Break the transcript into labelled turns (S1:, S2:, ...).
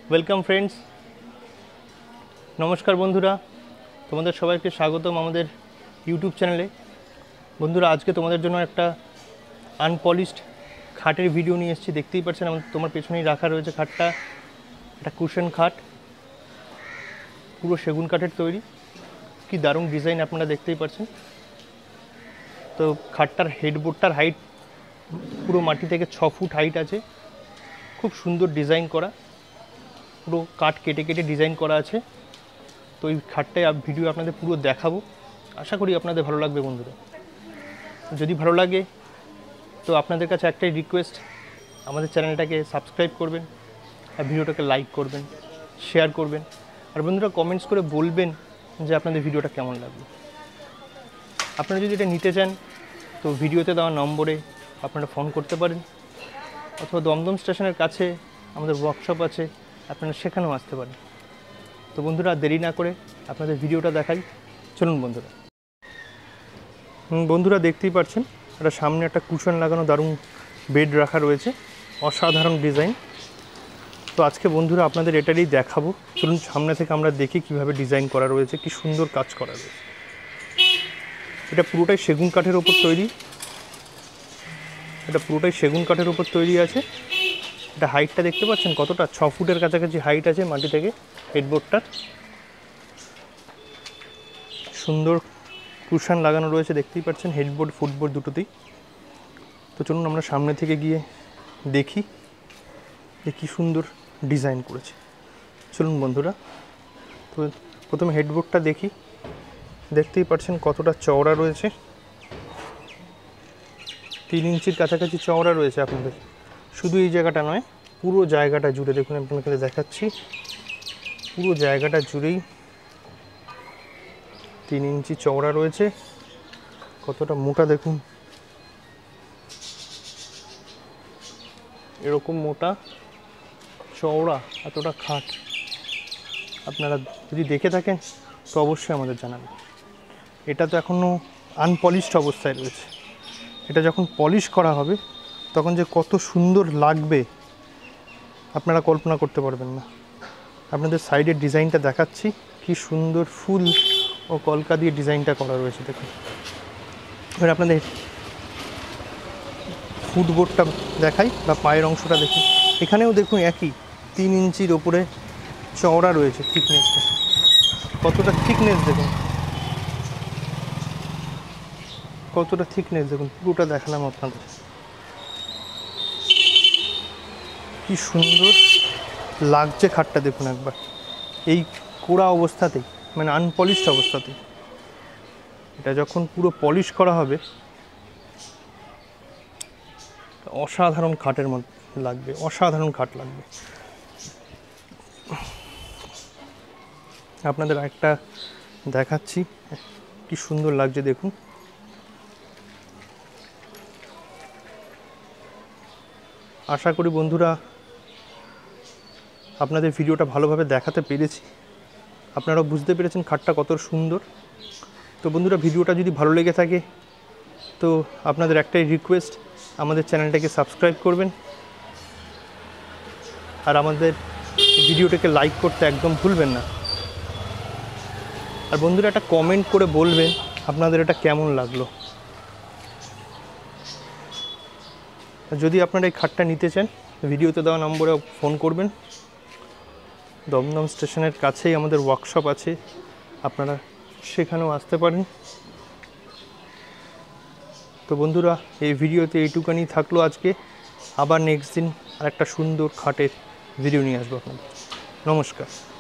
S1: Welcome friends, নমস্কার বন্ধুরা, তোমাদের সবাইকে স্বাগতম আমাদের ইউটিউব চ্যানেলে। বন্ধুরা, আজকে তোমাদের জন্য একটা আনপলিশড খাটের ভিডিও নিয়ে এসেছি। দেখতেই পাচ্ছেন তোমার পেছনেই রাখা রয়েছে খাটটা। একটা কুশন খাট, পুরো সেগুন কাঠের তৈরি। কি দারুণ ডিজাইন, আপনারা দেখতেই পাচ্ছেন। তো খাটটার হেডবোর্ডটার হাইট পুরো মাটি থেকে 6 ফুট হাইট আছে। খুব সুন্দর ডিজাইন করা, পুরো কাঠ কেটে কেটে ডিজাইন করা আছে। তো এই খাটটায় ভিডিও আপনাদের পুরো দেখাবো, আশা করি আপনাদের ভালো লাগবে। বন্ধুরা, যদি ভালো লাগে তো আপনাদের কাছে একটাই রিকোয়েস্ট, আমাদের চ্যানেলটাকে সাবস্ক্রাইব করবেন আর ভিডিওটাকে লাইক করবেন, শেয়ার করবেন। আর বন্ধুরা, কমেন্টস করে বলবেন যে আপনাদের ভিডিওটা কেমন লাগবে। আপনারা যদি এটা নিতে চান তো ভিডিওতে দেওয়া নম্বরে আপনারা ফোন করতে পারেন, অথবা দমদম স্টেশনের কাছে আমাদের ওয়ার্কশপ আছে, আপনারা সেখানেও আসতে পারেন। তো বন্ধুরা, দেরি না করে আপনাদের ভিডিওটা দেখাই, চলুন বন্ধুরা। বন্ধুরা, দেখতেই পাচ্ছেন এটা সামনে একটা কুশন লাগানো দারুণ বেড রাখা রয়েছে, অসাধারণ ডিজাইন। তো আজকে বন্ধুরা আপনাদের এটারই দেখাবো। চলুন সামনে থেকে আমরা দেখি কিভাবে ডিজাইন করা রয়েছে, কি সুন্দর কাজ করা রয়েছে। এটা পুরোটাই সেগুন কাঠের ওপর তৈরি, আছে। এটা হাইটটা দেখতে পাচ্ছেন কতটা, 6 ফুটের কাছাকাছি হাইট আছে মাটি থেকে হেডবোর্ডটার। সুন্দর কুশন লাগানো রয়েছে, দেখতেই পাচ্ছেন হেডবোর্ড ফুটবোর্ড দুটোতেই। তো চলুন আমরা সামনে থেকে গিয়ে দেখি যে কী সুন্দর ডিজাইন করেছে। চলুন বন্ধুরা, তো প্রথমে হেডবোর্ডটা দেখি। দেখতেই পাচ্ছেন কতটা চওড়া রয়েছে, 3 ইঞ্চির কাছাকাছি চওড়া রয়েছে। আপনাদের শুধু এই জায়গাটা নয়, পুরো জায়গাটা জুড়ে দেখুন, আপনাকে দেখাচ্ছি। পুরো জায়গাটা জুড়েই 3 ইঞ্চি চওড়া রয়েছে। কতটা মোটা দেখুন, এরকম মোটা চওড়া এতটা খাট। আপনারা যদি দেখে থাকেন তো অবশ্যই আমাদের জানাবেন। এটা তো এখনও আনপলিশড অবস্থায় রয়েছে, এটা যখন পলিশ করা হবে তখন যে কত সুন্দর লাগবে আপনারা কল্পনা করতে পারবেন না। আপনাদের সাইডের ডিজাইনটা দেখাচ্ছি, কি সুন্দর ফুল ও কলকা দিয়ে ডিজাইনটা করা রয়েছে দেখুন। এবার আপনাদের ফুটবোর্ডটা দেখাই বা পায়ের অংশটা দেখুন। এখানেও দেখুন একই 3 ইঞ্চির ওপরে চওড়া রয়েছে থিকনেসটা। কতটা থিকনেস দেখুন, কতটা থিকনেস দেখুন। পুরোটা দেখালাম আপনাদের, কি সুন্দর লাগছে খাটটা দেখুন একবার। এই কোড়া অবস্থাতেই, মানে আনপলিশড অবস্থাতেই, এটা যখন পুরো পলিশ করা হবে অসাধারণ খাটের মধ্যে লাগবে, অসাধারণ খাট লাগবে। আপনাদের একটা দেখাচ্ছি, কি সুন্দর লাগছে দেখুন। আশা করি বন্ধুরা আপনাদের ভিডিওটা ভালোভাবে দেখাতে পেরেছি, আপনারাও বুঝতে পেরেছেন খাটটা কত সুন্দর। তো বন্ধুরা, ভিডিওটা যদি ভালো লেগে থাকে তো আপনাদের একটাই রিকোয়েস্ট, আমাদের চ্যানেলটাকে সাবস্ক্রাইব করবেন আর আমাদের ভিডিওটাকে লাইক করতে একদম ভুলবেন না। আর বন্ধুরা, একটা কমেন্ট করে বলবেন আপনাদের এটা কেমন লাগলো। যদি আপনারা এই খাটটা নিতে চান ভিডিওতে দেওয়া নম্বরে ফোন করবেন। দমদম স্টেশনের কাছেই আমাদের ওয়ার্কশপ আছে, আপনারা সেখানেও আসতে পারেন। তো বন্ধুরা, এই ভিডিওতে এইটুকানি থাকলো আজকে। আবার নেক্সট দিন আর একটা সুন্দর খাটের ভিডিও নিয়ে আসবো আপনাদের। নমস্কার।